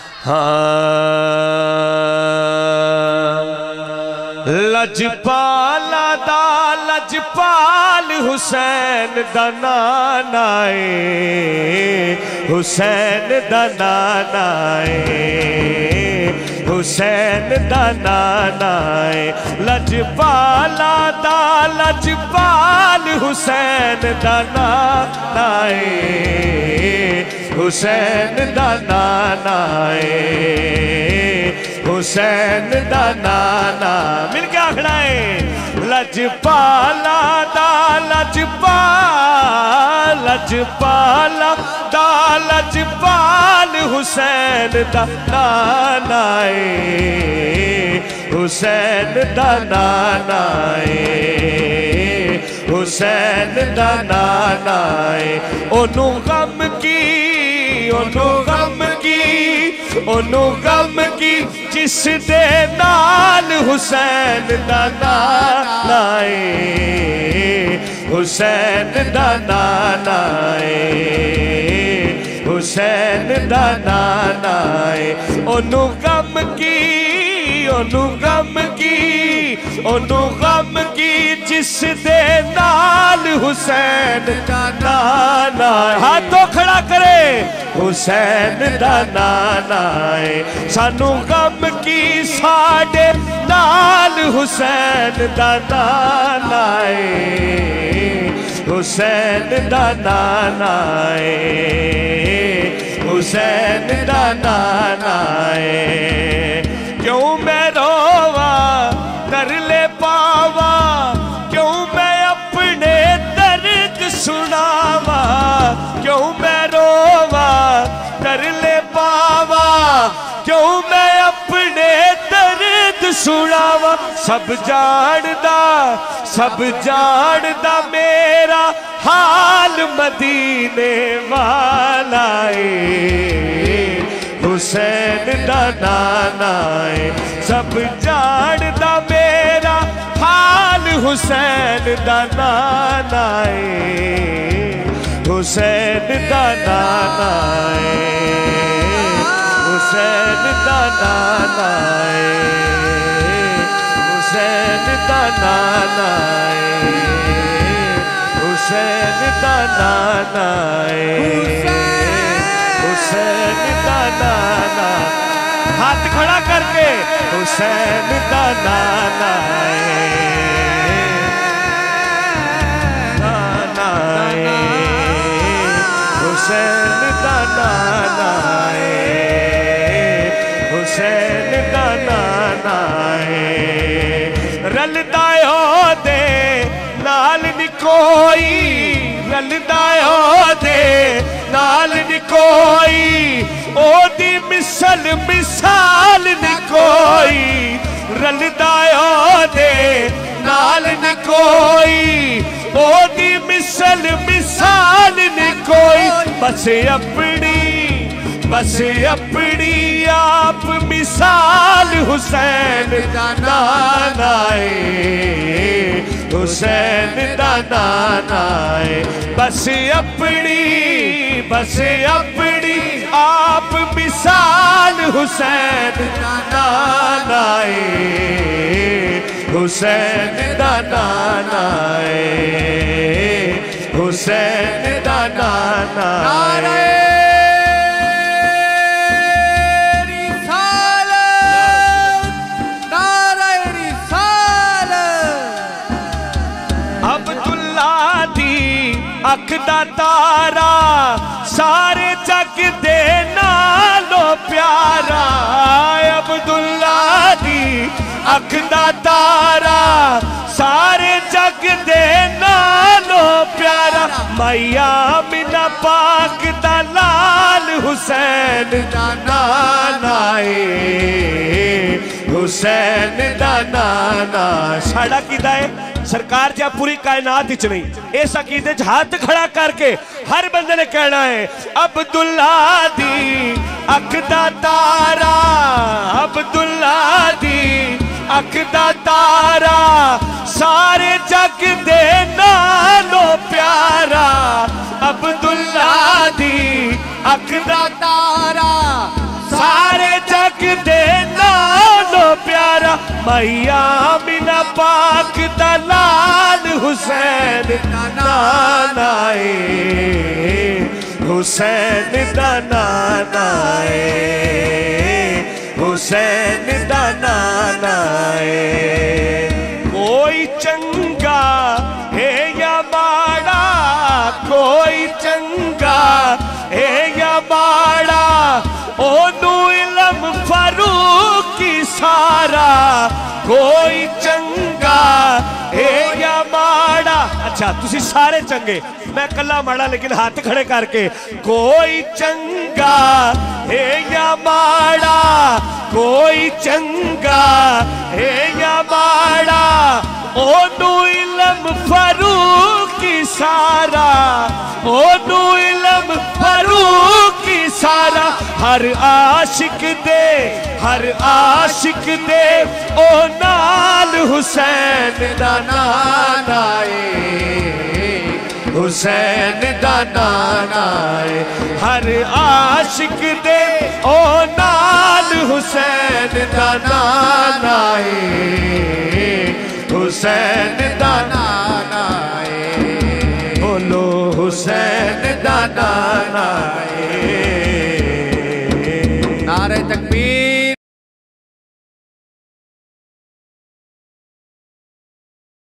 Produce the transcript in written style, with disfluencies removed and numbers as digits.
लजपाला दा लजपाल हुसैन दा नाना हुसैन दा नाना हुसैन दा नाना लजपाला दा लजपाल हुसैन दा नाना हुसैन दा नाना हुसैन दा नाना मिल के आखना है लजपाला दा लजपाल लजपाला दा लजपाल हुसैन दा नाना हुसैन दा नाना हुसैन दा नाना ओनू गम की ओनू गम की ओनू गम की जिस दे नाल हुसैन दा नाना हुसैन दा नाना हुसैन दा नाना ओनू गम की ओनू गम की ओनू गम की जिस दे नाल हुसैन दा नाना हाथों खड़ा करे हुसैन दा नाना सानू गम की साडे नाल हुसैन दा नाना हुसैन दा नाना हुसैन दा नाना क्यों मैं रोवा कर ले पावा क्यों मैं अपने दर्द सुनावा क्यों मैं रोवा कर ले पावा क्यों मैं अपने दर्द सुनावा सब जानदा मेरा हाल मदीने वाला हुसैन दा नाना सब जानदा मेरा हाल हुसैन दा नाना हुसैन दा नाना हुसैन दा नाना हुसैन दा नाना हुसैन दा नाना हुसैन दा नाना हाथ खड़ा करके हुसैन दा नाना हुसैन दा नाना हुसैन दा नाना रलदा दे नाल नी कोई रलदा दे नाल नी कोई ओदी मिसल मिसाल नी कोई रलदा दे नाल नी कोई ओदी मिसल मिसाल नी कोई बस अपनी आप मिसाल हुसैन दा नाना हुसैन दा नाना बस अपनी आप मिसाल हुसैन दा नाना हुसैन दा नाना हुसैन दा नाना अख दा तारा सारे जग दे नालों प्यारा अब्दुल्ला दी अख दा तारा सारे जग दे नालों प्यारा मैया मिना पाक दा लाल हुसैन दा नाना हुसैन दा नाना साड़ा किदा है सरकार जा पूरी कायनात विच नहीं इस अकीदे च हाथ खड़ा करके हर बंदे ने कहना है अब्दुल्ला दी अख दा तारा अब्दुल्ला दी अख दा तारा सारे जग दे नालों प्यारा अब्दुल्ला दी अख दा तारा सारे भाई आमिना पाक दा लाल हुसैन नाना ए, हुसैन दा नाना ए, हुसैन दा नाना ए। कोई चंगा है या माड़ा, कोई चंगा है या माड़ा, ओनू इलम फारूकी सारा। कोई चंगा है या माड़ा, अच्छा तुसी सारे चंगे, मैं कला माड़ा लेकिन हाथ खड़े करके। कोई चंगा है या माड़ा, कोई चंगा है या माड़ा, ओनू इलम फारूकी सारा, ओनू इलम फारूकी सारा। हर आशिक दे, हर आशिक दे ओ नाल हुसैन दा नाना ए, हुसैन दा नाना ए। हर आशिक दे ओ नाल हुसैन दा नाना ए, हुसैन दा नाना ए। बोलो हुसैन दा नाना ए।